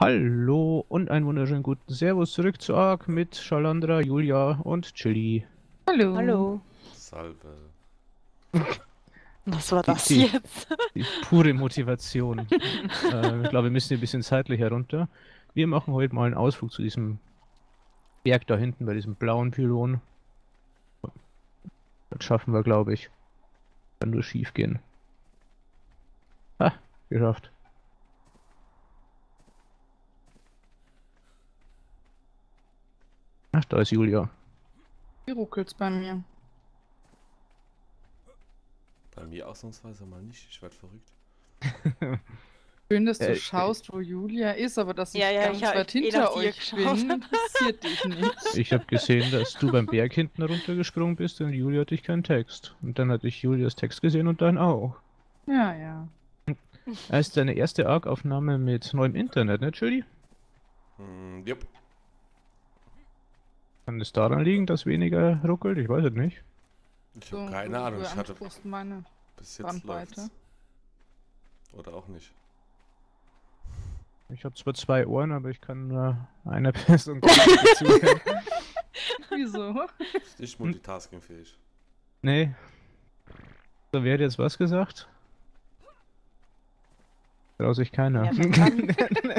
Hallo und einen wunderschönen guten Servus zurück zu Ark mit Shalandra, Julia und Chili. Hallo. Hallo. Salve. Was war Die, das die, jetzt? die pure Motivation. Ich glaube, wir müssen hier ein bisschen zeitlich herunter. Wir machen heute mal einen Ausflug zu diesem Berg da hinten bei diesem blauen Pylon. Das schaffen wir, glaube ich. Kann nur schief gehen. Ha, geschafft. Ach, da ist Julia. Hier ruckelt's bei mir. Bei mir ausnahmsweise mal nicht, ich werd verrückt. Schön, dass du Äh, schaust, wo Julia ist, aber dass ich Ja, ja, ganz ich hab weit eh hinter nach dir euch geschaut. bin, interessiert dich nicht. Ich habe gesehen, dass du beim Berg hinten runtergesprungen bist und Julia hatte ich keinen Text. Und dann hatte ich Julias Text gesehen und dann auch. Ja, ja. Das ist deine erste Arc-Aufnahme mit neuem Internet, ne, Julie? Jupp. Kann es daran liegen, dass weniger ruckelt? Ich weiß es nicht. Ich habe keine Ahnung, du ich hatte beanspruchst meine bis jetzt Bandbreite. läuft's. Oder auch nicht. Ich habe zwar zwei Ohren, aber ich kann nur einer Person gleichzeitig zuhören. Wieso? Ist nicht multitaskingfähig. Nee. So, wer hat jetzt was gesagt? Traut sich keiner. Ja, verdammt.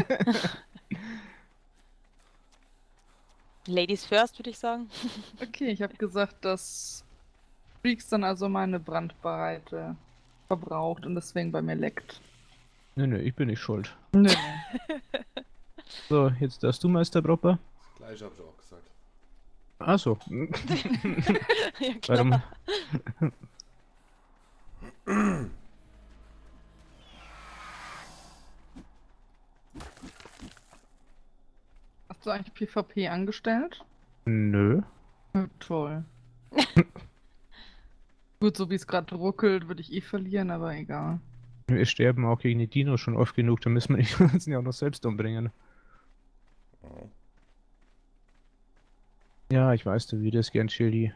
Ladies first, würde ich sagen. Okay, ich habe gesagt, dass Freaks dann also meine Brandbreite verbraucht und deswegen bei mir leckt. Nö, ich bin nicht schuld. Nö. So, jetzt darfst du, Meister Propper. Das gleiche habe ich auch gesagt. Achso. Ja, klar. Warum? Hast du eigentlich PvP angestellt? Nö. Ja, toll. Gut, so wie es gerade ruckelt, würde ich eh verlieren, aber egal. Wir sterben auch gegen die Dinos schon oft genug, da müssen wir nicht uns ja auch noch selbst umbringen. Oh. Ja, ich weiß, du würdest gern Chili.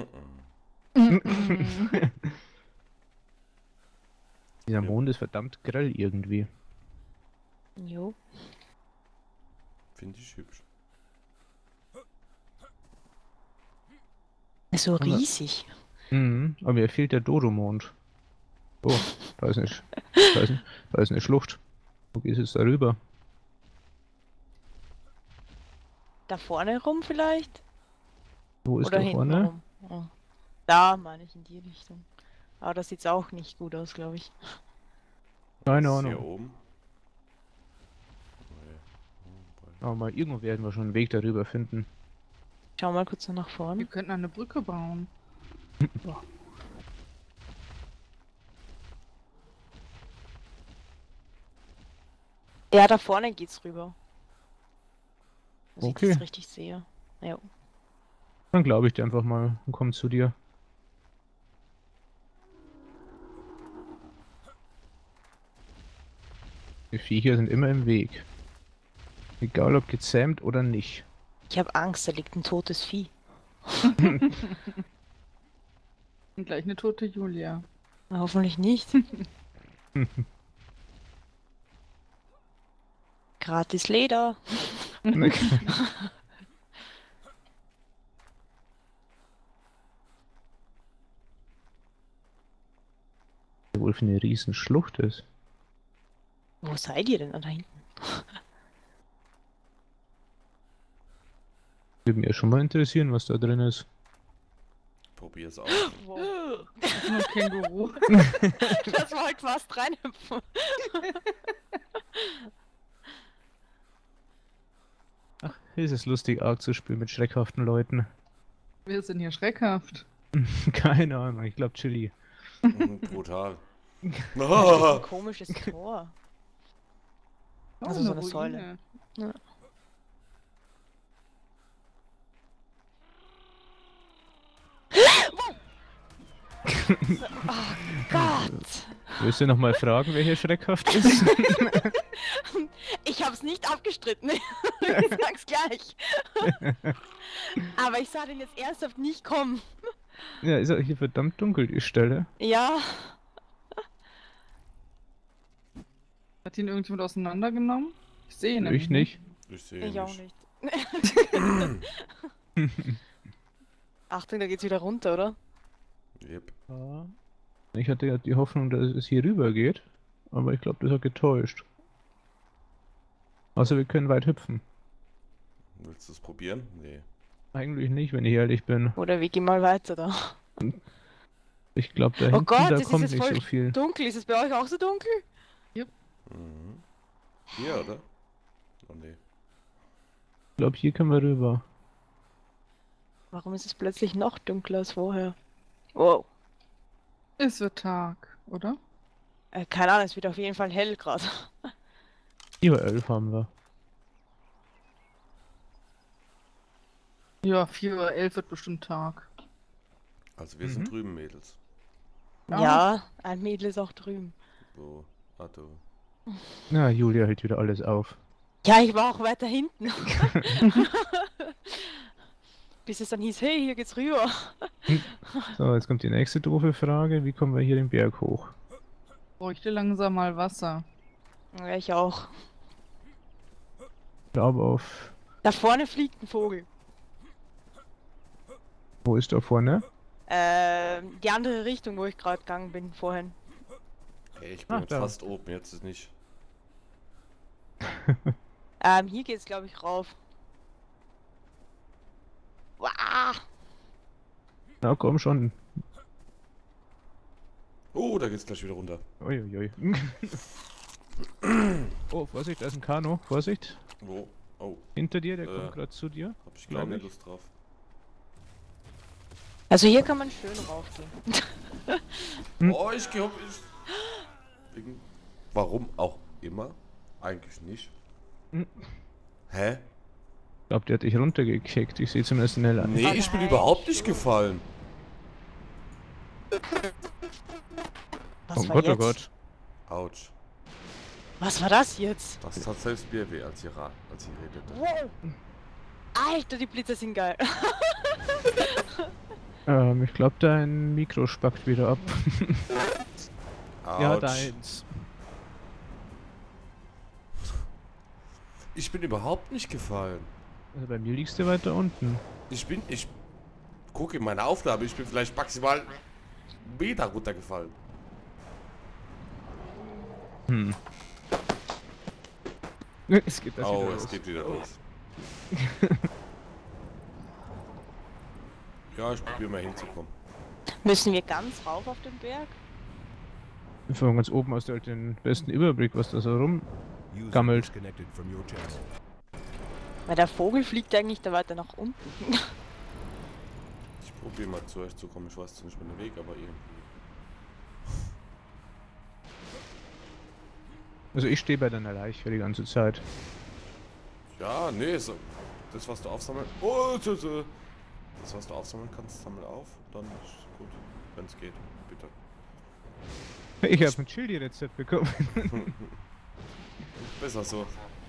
Dieser Ja. Mond ist verdammt grell irgendwie. Jo. Finde ich hübsch. Ist so Aber- riesig. Mhm, aber mir fehlt der Dodo-Mond. Oh, da ist eine Schlucht. Wo gehst du jetzt darüber? Da vorne rum vielleicht? Wo ist Oder da hinten vorne? rum? Oh. Da meine ich in die Richtung. Aber das sieht auch nicht gut aus, glaube ich. Keine Was ist hier Ahnung. oben? Nee. Aber mal irgendwo werden wir schon einen Weg darüber finden. Schau mal kurz nach Wir vorne. könnten eine Brücke bauen. Ja, da vorne geht's rüber. Dass Okay. ich das richtig sehe. Ja. Dann glaube ich dir einfach mal und komm zu dir. Die Viecher sind immer im Weg. Egal ob gezähmt oder nicht. Ich habe Angst, da liegt ein totes Vieh. Und gleich eine tote Julia. Na, hoffentlich nicht. Gratis Leder. Wohl für eine riesen Schlucht ist. Wo seid ihr denn da hinten? Würde mich ja schon mal interessieren, was da drin ist. Probier's aus. Wow. Das ist nur ein Känguru. Das war halt fast reinhüpfen. Ach, ist es lustig, Ark zu spielen mit schreckhaften Leuten. Wir sind hier schreckhaft. Keine Ahnung, ich glaube Chili. Brutal. Ein komisches Tor. Oh, Also so eine Säule. Ruine. Oh Gott! Willst du noch mal fragen, wer hier schreckhaft ist? Ich hab's nicht abgestritten. Ich sag's gleich. Aber ich sah den jetzt ernsthaft nicht kommen. Ja, ist auch hier verdammt dunkel, die Stelle. Ja. Hat ihn irgendjemand auseinandergenommen? Ich sehe ihn Ich nämlich nicht. Ich sehe Ich ihn auch nicht. nicht. Achtung, da geht's wieder runter, oder? Yep. Ja. Ich hatte ja die Hoffnung, dass es hier rüber geht, aber ich glaube, das hat getäuscht. Außer wir können weit hüpfen. Willst du es probieren? Nee. Eigentlich nicht, wenn ich ehrlich bin. Oder wir gehen mal weiter da. Ich glaube, da Oh hinten, Gott, da es ist kommt jetzt nicht voll so viel. dunkel. Ist es bei euch auch so dunkel? Mhm. Hier, oder? Oh nee. Ich glaube, hier können wir rüber. Warum ist es plötzlich noch dunkler als vorher? Wow. Es wird Tag, oder? Keine Ahnung, es wird auf jeden Fall hell gerade. Über 11 haben wir. Ja, 4:11 wird bestimmt Tag. Also wir sind drüben, Mädels. Ja. Ja, ein Mädel ist auch drüben. Wo? Ah, du. Na, Julia hält wieder alles auf. Ja, ich war auch weiter hinten. Bis es dann hieß, hey, hier geht's rüber. So, jetzt kommt die nächste doofe Frage. Wie kommen wir hier den Berg hoch? Bräuchte langsam mal Wasser. Ja, ich auch. Ich glaube auf... Da vorne fliegt ein Vogel. Wo ist da vorne? Die andere Richtung, wo ich gerade gegangen bin vorhin. Hey, ich bin Ah, jetzt da. fast oben, jetzt ist nicht. Hier geht's, glaube ich, rauf. Wow. Na komm schon. Oh, da geht's gleich wieder runter. Uiuiui. Oh, Vorsicht, da ist ein Kanu. Vorsicht. Wo? Oh, Hinter dir, der Äh. kommt gerade zu dir. hab ich keine Glaub ich. Lust drauf. Also hier kann man schön raufgehen. Oh, ich geh hoch. Warum auch immer? Eigentlich nicht. Hm. Hä? Ich glaube, der hat dich runtergekickt. Ich sehe zumindest schnell an. Nee, Oh ich bin nein, überhaupt nicht schon. gefallen. Was Oh war Gott, jetzt? oh Gott. Autsch. Was war das jetzt? Das tat selbst mir weh, als ihr redete. Wow. Alter, die Blitze sind geil. Ich glaube, dein Mikro spackt wieder ab. Ja, Autsch. deins. Ich bin überhaupt nicht gefallen. Also bei mir liegst du weiter unten. Ich gucke in meine Aufnahme, ich bin vielleicht maximal einen Meter runtergefallen. Hm. Es geht das Oh, wieder es los. geht wieder los. Ja, ich probiere mal hinzukommen. Müssen wir ganz rauf auf den Berg? Von ganz oben hast du halt den besten Überblick, was da so rumgammelt. Weil der Vogel fliegt eigentlich da weiter nach unten. Ich probiere mal zu euch zu kommen. Ich weiß zwar nicht mehr den Weg, aber irgendwie. Also ich stehe bei deiner Leiche die ganze Zeit. Ja, nee, so, das was du aufsammeln. Oh, das was du aufsammeln kannst, sammel auf. Dann ist gut, wenn es geht. Bitte. Ich habe ein Chili-Rezept bekommen. Besser so.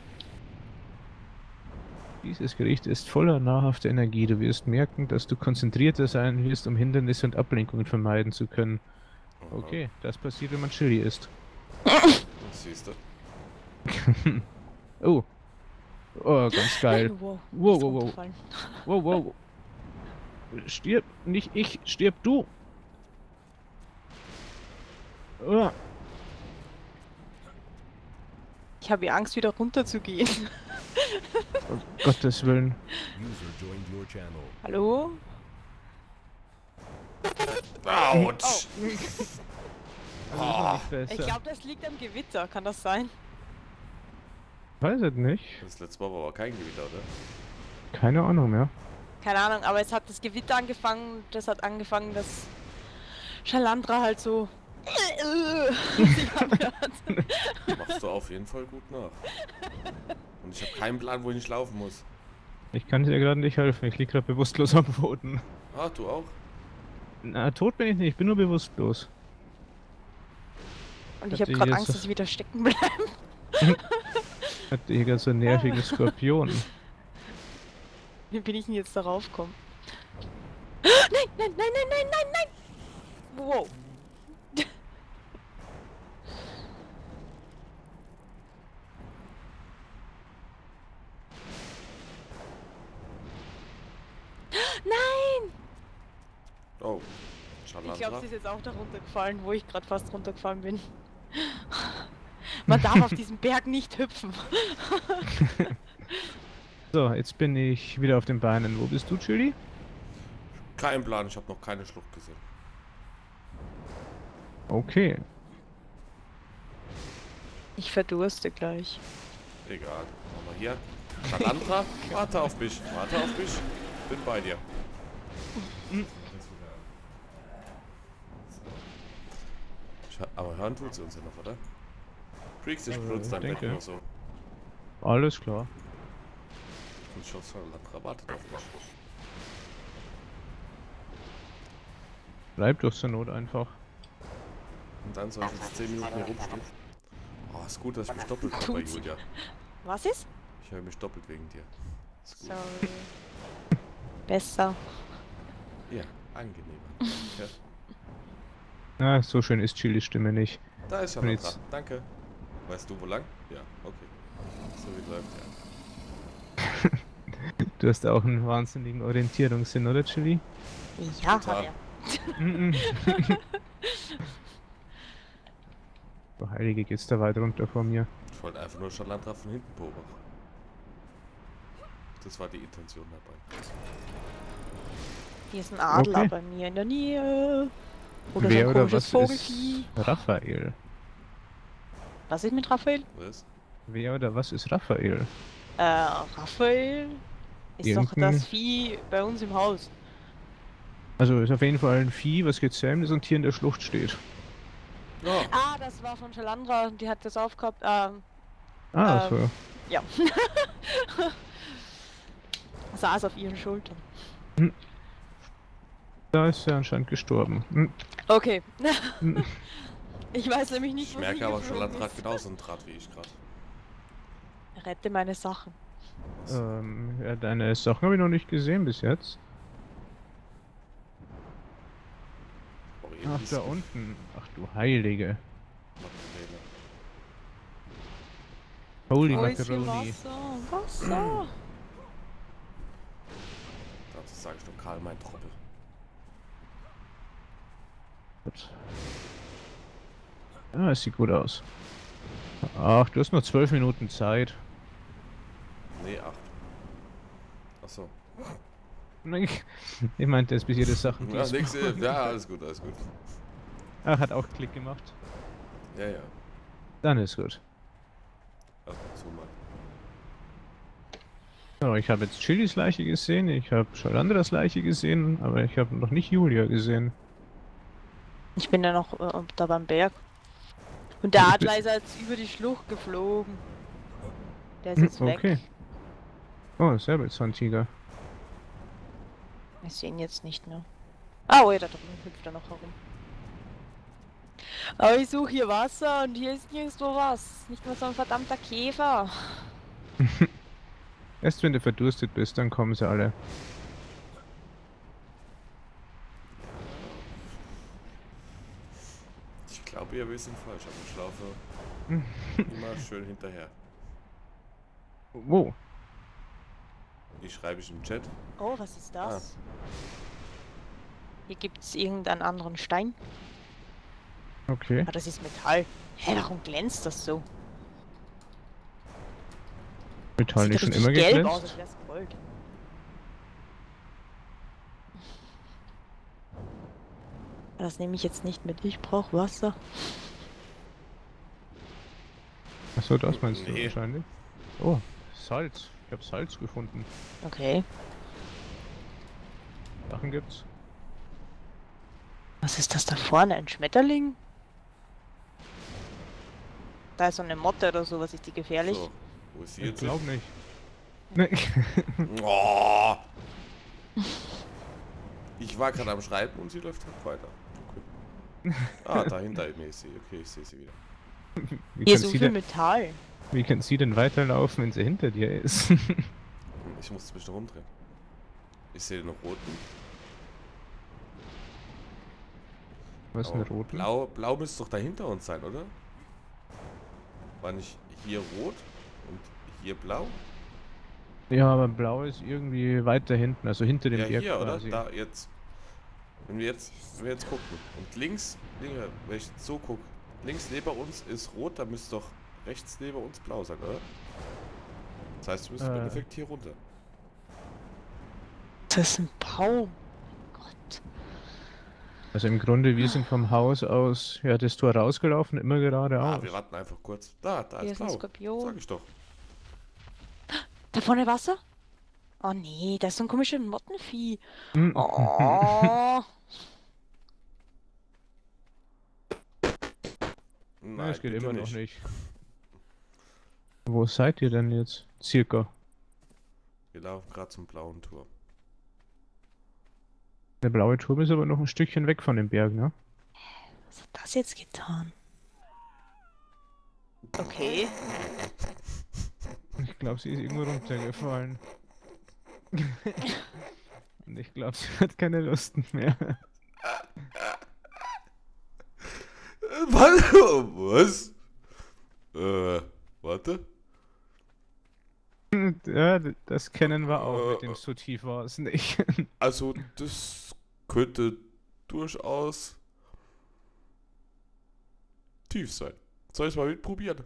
Dieses Gericht ist voller nahrhafter Energie. Du wirst merken, dass du konzentrierter sein wirst, um Hindernisse und Ablenkungen vermeiden zu können. Aha. Okay, das passiert, wenn man Chili isst. Das siehst du. Oh. Oh, ganz geil. Wow, Wow, ist wow, wow. runtergefallen. Wow, wow. Stirb, nicht ich, stirb du. Oh. Ich habe Angst, wieder runter zu gehen. Um Gottes Willen. Hallo? Autsch! Also das war nicht besser. Ich glaube, das liegt am Gewitter. Kann das sein? Weiß es nicht. Das letzte Mal war aber kein Gewitter, oder? Keine Ahnung mehr. Keine Ahnung, aber es hat das Gewitter angefangen. Das hat angefangen, dass Shalandra halt so. Machst du auf jeden Fall gut nach. Und ich habe keinen Plan, wohin ich laufen muss. Ich kann dir gerade nicht helfen. Ich lieg gerade bewusstlos am Boden. Ah, du auch? Na, tot bin ich nicht. Ich bin nur bewusstlos. Und ich Hatte habe gerade jetzt- Angst, dass ich wieder stecken bleibe. Hatte hier ganz so einen nervigen Skorpion. Wie bin ich denn jetzt darauf gekommen? Nein, nein, nein, nein, nein, nein, nein! Wow. glaube, sie ist jetzt auch da runtergefallen, wo ich gerade fast runtergefallen bin. Man darf auf diesem Berg nicht hüpfen. So, jetzt bin ich wieder auf den Beinen. Wo bist du, Chili? Kein Plan, ich habe noch keine Schlucht gesehen. Okay. Ich verdurste gleich. Egal. Machen wir hier. Chalandra, warte auf mich. Warte auf mich. Bin bei dir. Aber hören tut sie uns ja noch, oder? Freaks, ich benutze dein Bett denke. nur so. Alles klar. Und ich hoffe, Chalandra wartet auf mich. Bleib doch zur Not einfach. Und dann soll ich jetzt 10 Minuten hier rumstehen. Oh, ist gut, dass ich mich doppelt habe bei Tut sie. Julia. Was ist? Ich höre mich doppelt wegen dir. Ist gut. Sorry. Besser. Ja, angenehmer. Ja. Ah, so schön ist Chilis Stimme nicht. Da ist Und Chalandra. jetzt- Danke. Weißt du, wo lang? Ja, okay. So wie läuft, ja. Du hast auch einen wahnsinnigen Orientierungssinn, oder Chili? Ja, Total. hat er. Mhm. Oh, Heilige, geht's da weit runter vor mir. Ich wollte einfach nur Chalandra von hinten beobachten. Das war die Intention dabei. Hier ist ein Adler Okay. bei mir in der Nähe. Oder Wer so ein oder komisches was Vogelvieh. ist Raphael? Was ist mit Raphael? Was? Wer oder was ist Raphael? Raphael ist doch Irgendein- das Vieh bei uns im Haus. Also ist auf jeden Fall ein Vieh, was gezähmt ist und hier in der Schlucht steht. Ja, Ah, das war von Chalandra, die hat das aufgehabt. Ah, Ähm. so. Ja. Saß auf ihren Schultern. Da ist er anscheinend gestorben. Hm. Okay. Hm. Ich weiß nämlich nicht, ich wo merke sie aber, geflogen Chalandra hat ist. genauso einen Draht wie ich gerade. Rette meine Sachen. Ja, deine Sachen habe ich noch nicht gesehen bis jetzt. Ach, da unten. Ach du Heilige. Holy Oh, ist hier Macaroni. Wasser. Dazu sage ich doch Karl, mein Trottel. Gut. Ja, es sieht gut aus. Ach, du hast noch 12 Minuten Zeit. Nee, 8. Achso. Nein, ich meinte jetzt bis jede Sachen. Ja, nix, ja, alles gut, alles gut. Ach, hat auch Klick gemacht. Ja, ja. Dann ist gut. Ab und zu mal. So, ich habe jetzt Chilis Leiche gesehen, ich habe Chalandras Leiche gesehen, aber ich habe noch nicht Julia gesehen. Ich bin ja noch da beim Berg. Und der Adler ist jetzt über die Schlucht geflogen. Der ist jetzt weg. Okay. Oh, Säbelzahntiger. Wir sehen jetzt nicht mehr. Ah, oh ja, da drüben hüpft er noch herum. Aber ich suche hier Wasser und hier ist nirgendwo was. Nicht mal so ein verdammter Käfer. Erst wenn du verdurstet bist, dann kommen sie alle. Ich glaube, ihr wisst falsch, aber ich laufe immer schön hinterher. Wo? Ich schreibe ich im Chat. Oh, was ist das? Hier gibt es irgendeinen anderen Stein. Okay. Ah, das ist Metall. Hä, warum glänzt das so? Metall nicht Sieht schon richtig immer gelb geglänzt? aus, als wär's Gold. Das nehme ich jetzt nicht mit. Ich brauche Wasser. Achso, das meinst du Nee. wahrscheinlich. Oh, Salz. Ich habe Salz gefunden. Okay. Sachen gibt's. Was ist das da vorne? Ein Schmetterling? Da ist so eine Motte oder sowas. Ist die gefährlich? So, wo ist sie Ich jetzt? glaube nicht. Nee. Oh! Ich war gerade am Schreiben und sie läuft halt weiter. Okay. Ah, dahinter ist sie. Okay, ich sehe sie wieder. Wie Hier kann so sie viel denn, Metall. wie kann sie denn weiterlaufen, wenn sie hinter dir ist? Ich muss mich noch umdrehen. Ich sehe den roten. Was ist ein Aber roten? Blau müsste doch da hinter uns sein, oder? War nicht hier rot und hier blau? Ja, aber blau ist irgendwie weiter hinten, also hinter dem Ja, Berg hier, oder? quasi. Da jetzt. Wenn wir jetzt gucken und links, wenn ich so gucke, links neben uns ist rot, dann müsste doch rechts neben uns blau sein, oder? Das heißt, du müsstest im Endeffekt hier runter. Das ist ein Baum. Gott. Also im Grunde, wir sind vom Haus aus, ja, das Tor rausgelaufen, immer geradeaus. Wir warten einfach kurz. Da Hier ist ist ein blau. Skorpion. Sag ich doch. Da vorne Wasser? Oh nee, da ist so ein komisches Mottenvieh. Hm. Oh. Nein, es geht bitte immer noch nicht. Wo seid ihr denn jetzt? Circa. Wir laufen gerade zum blauen Turm. Der blaue Turm ist aber noch ein Stückchen weg von dem Berg, ne? Was hat das jetzt getan? Okay. Ich glaube, sie ist irgendwo runtergefallen. Und ich glaube, sie hat keine Lust mehr. Was? Warte. Ja, das kennen wir auch mit dem so tief war es nicht. Also, das könnte durchaus tief sein. Soll ich es mal mitprobieren?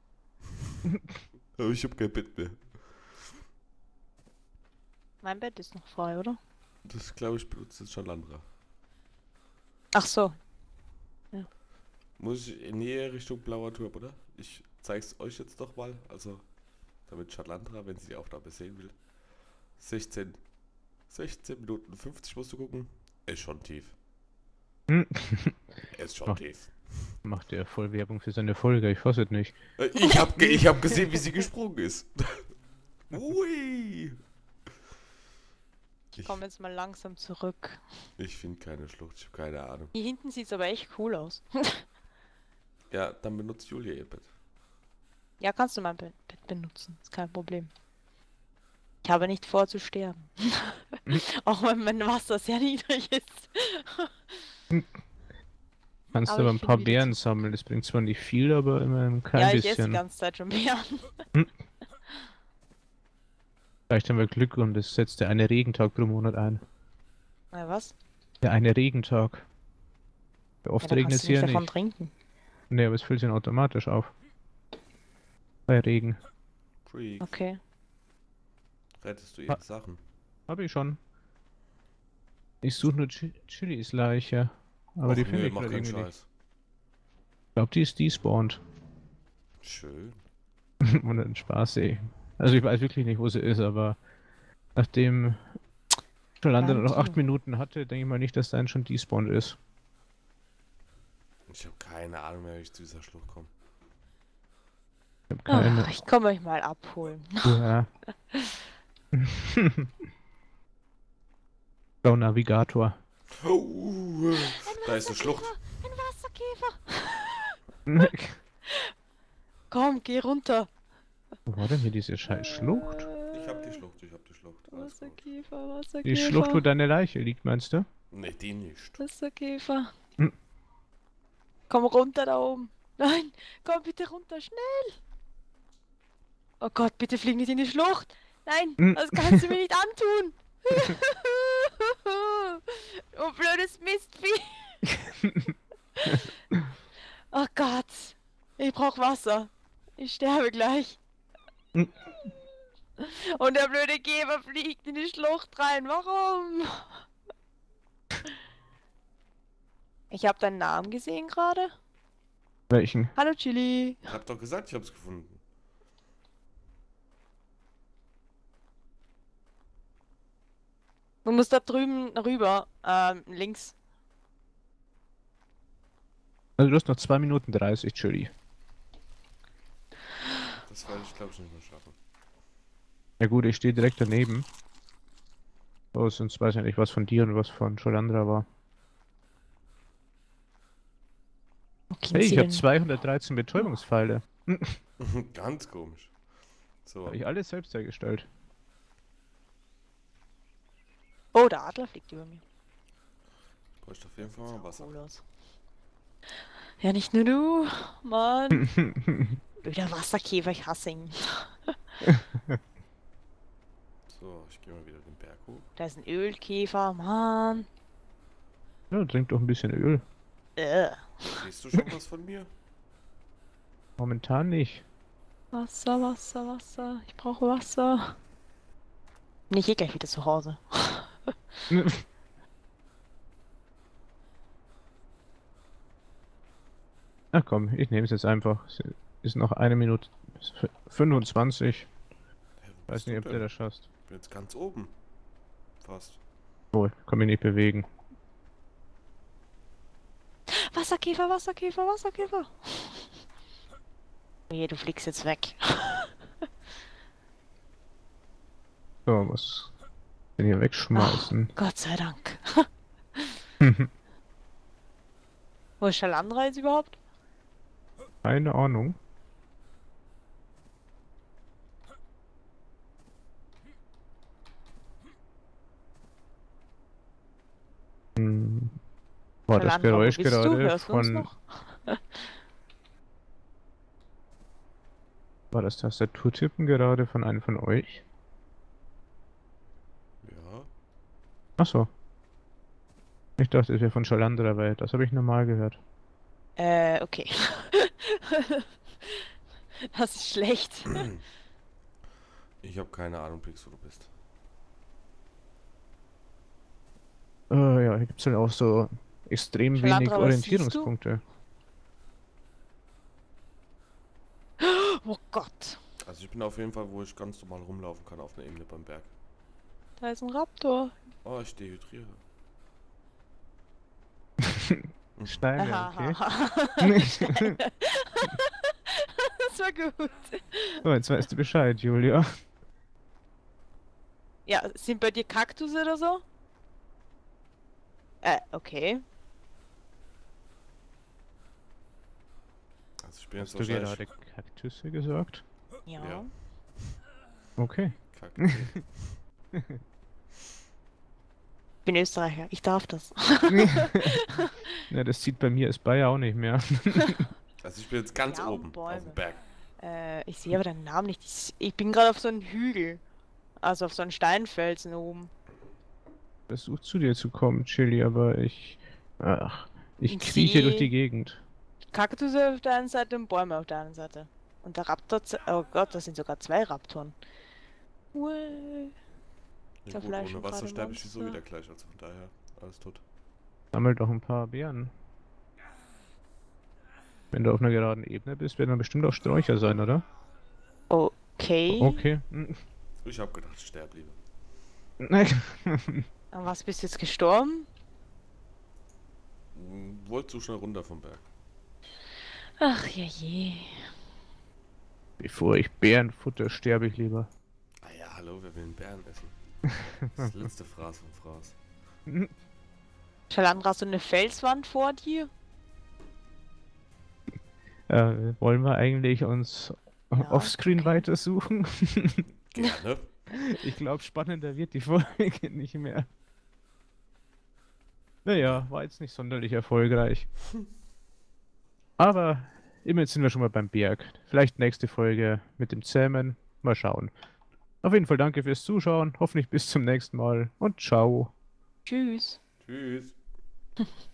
Aber ich habe kein Bett mehr. Mein Bett ist noch frei, oder? Das glaube ich benutzt jetzt Chalandra. Ach so. Muss ich in Nähe Richtung blauer Turm, oder? Ich zeig's euch jetzt doch mal. Also, damit Chalandra, wenn sie die Aufnahme sehen will. 16 Minuten 50 musst du gucken. Ist schon tief. Ist schon tief. Macht er voll Werbung für seine Folge, ich fasse es nicht. Ich hab gesehen, wie sie gesprungen ist. Ui. Ich komme jetzt mal langsam zurück. Ich finde keine Schlucht, ich habe keine Ahnung. Hier hinten sieht's aber echt cool aus. Ja, dann benutzt Julia ihr Bett. Ja, kannst du mein Bett benutzen. Ist kein Problem. Ich habe nicht vor zu sterben. Auch wenn mein Wasser sehr niedrig ist. Kannst Aber aber ich ein find paar wieder Beeren sammeln, das bringt zwar nicht viel, aber immer ein klein Ja, ich esse die bisschen. ganze Zeit schon Beeren. Vielleicht haben wir Glück und es setzt der eine Regentag pro Monat ein. Na was? Der eine Regentag. Wie oft Ja, dann regnet kannst es du nicht hier davon nicht? trinken. Nee, aber es füllt sich dann automatisch auf. Bei Regen. Freak. Okay. Rettest du ihre Sachen? Hab ich schon. Ich suche nur Chilis Leiche. Aber die Och, finde nö, ich mach gerade keinen irgendwie nicht. Scheiß. Ich glaube, die ist despawned. Schön. Und ein Spaß, ey. Also ich weiß wirklich nicht, wo sie ist, aber nachdem Schalanda noch 8 Minuten hatte, denke ich mal nicht, dass dein schon despawned ist. Ich habe keine Ahnung mehr, wie ich zu dieser Schlucht komme. Ich hab keine. Ach, ich komme euch mal abholen. Ja. Blau Navigator. Oh, da ist eine Schlucht. Ein Wasserkäfer. Komm, geh runter. Wo war denn hier diese scheiß Schlucht? Ich hab die Schlucht. Alles gut. Wasserkäfer, Wasserkäfer. Die Schlucht, wo deine Leiche liegt, meinst du? Nee, die nicht. Wasserkäfer. Hm. Komm runter da oben. Nein, komm bitte runter, schnell. Oh Gott, bitte flieg nicht in die Schlucht. Nein, Hm. das kannst du mir nicht antun. Oh, blödes Mistvieh. Oh Gott, ich brauch Wasser. Ich sterbe gleich. Hm. Und der blöde Geber fliegt in die Schlucht rein. Warum? Ich habe deinen Namen gesehen gerade. Welchen? Hallo Chili. Ich hab doch gesagt, ich hab's gefunden. Du musst da drüben rüber. Links. Also du hast noch 2 Minuten 30, Julie. Das werde ich, glaube ich, nicht mehr schaffen. Ja gut, ich stehe direkt daneben. Oh, sonst weiß ich nicht, was von dir und was von Scholandra war. Okay, Hey, ich habe 213 Betäubungspfeile. Ganz komisch. So, Habe ich alles selbst hergestellt. Oh, der Adler fliegt über mir. bräuchte auf jeden Fall mal Wasser. Cool aus. Ja, nicht nur du, Mann. Blöder Wasserkäfer, ich hasse ihn. So, ich gehe mal wieder den Berg hoch. Da ist ein Ölkäfer, Mann. Ja, trink doch ein bisschen Öl. Siehst du schon was von mir? Momentan nicht. Wasser, Wasser, Wasser. Ich brauche Wasser. Bin ich eh gleich wieder zu Hause. Ach komm, ich nehme es jetzt einfach. Es ist noch 1 Minute 25. Hä, wo Weiß bist nicht, du ob du denn? das schaffst. Ich bin jetzt ganz oben. Fast. Oh, ich kann mich nicht bewegen. Wasserkäfer, Wasserkäfer, Wasserkäfer. Oh je, du fliegst jetzt weg. So, was den hier wegschmeißen. Gott sei Dank. Wo ist Shalandra jetzt überhaupt? Keine Ahnung. War das Shalandra, wo Geräusch bist du? gerade Hörst du uns von... noch? War das Tastaturtippen gerade von einem von euch? Ja. Achso. Ich dachte, es wäre von Shalandra, weil das habe ich normal gehört. Okay. Das ist schlecht. Ich habe keine Ahnung, Brix, wo du bist. Ja, hier gibt es halt auch so extrem Shalandra, wenig was siehst du? Orientierungspunkte. Oh Gott. Also ich bin auf jeden Fall, wo ich ganz normal rumlaufen kann auf einer Ebene beim Berg. Da ist ein Raptor. Oh, ich dehydriere. Steine, okay. Das war gut. So, jetzt weißt du Bescheid, Julia. Ja, sind bei dir Kaktus oder so? Okay. Also ich bin jetzt Hast du gerade wahrscheinlich... Kaktusse gesagt? Ja. Ja. Okay. Kaktus. Ich bin Österreicher, ich darf das. Ja, das sieht bei mir als Bayer auch nicht mehr. Also ich bin jetzt ganz Ja, oben Bäume. auf dem Berg. Ich sehe aber deinen Namen nicht. Ich bin gerade auf so einem Hügel. Also auf so einem Steinfelsen oben. Versuch zu dir zu kommen, Chili, aber ich... Ach, ich Ich krieche durch seh- die Gegend. Kaktus auf der einen Seite und Bäume auf der anderen Seite. Und der Raptor... Oh Gott, das sind sogar 2 Raptoren. Ui. Ja, Da gut, Fleisch ohne und Wasser gerade sterbe ich sowieso Monster. wieder gleich, also von daher alles tot. Sammel doch ein paar Beeren. Wenn du auf einer geraden Ebene bist, werden da bestimmt auch Sträucher sein, oder? Okay. Okay. Ich hab gedacht, ich sterbe lieber. An was bist du jetzt gestorben? Wollt zu schnell runter vom Berg. Ach je je. Bevor ich Beeren futter, sterbe ich lieber. Ah ja, hallo, wer will einen Bären essen? Das letzte Fraß vom Fraß. Shalandra, hast du eine Felswand vor dir? Wollen wir eigentlich uns Ja, offscreen okay. weitersuchen? Gerne. Ich glaube, spannender wird die Folge nicht mehr. Naja, war jetzt nicht sonderlich erfolgreich. Aber immerhin sind wir schon mal beim Berg. Vielleicht nächste Folge mit dem Zähmen. Mal schauen. Auf jeden Fall danke fürs Zuschauen. Hoffentlich bis zum nächsten Mal und ciao. Tschüss. Tschüss.